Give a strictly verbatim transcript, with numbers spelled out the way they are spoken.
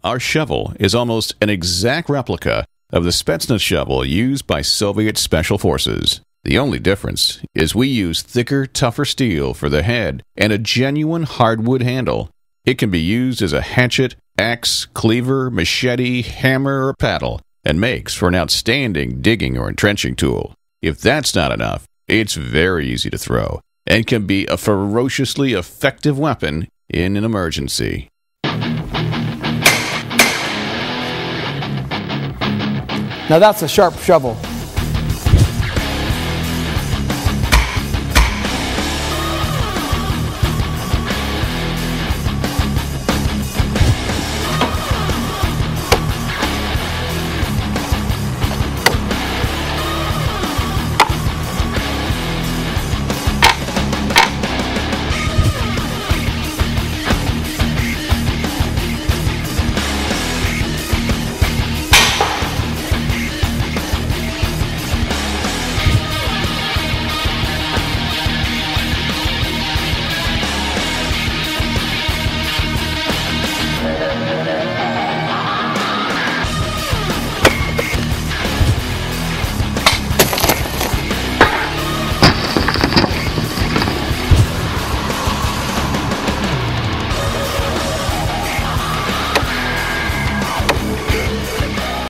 Our shovel is almost an exact replica of the Spetsnaz shovel used by Soviet Special Forces. The only difference is we use thicker, tougher steel for the head and a genuine hardwood handle. It can be used as a hatchet, axe, cleaver, machete, hammer, or paddle, and makes for an outstanding digging or entrenching tool. If that's not enough, it's very easy to throw and can be a ferociously effective weapon in an emergency. Now that's a sharp shovel.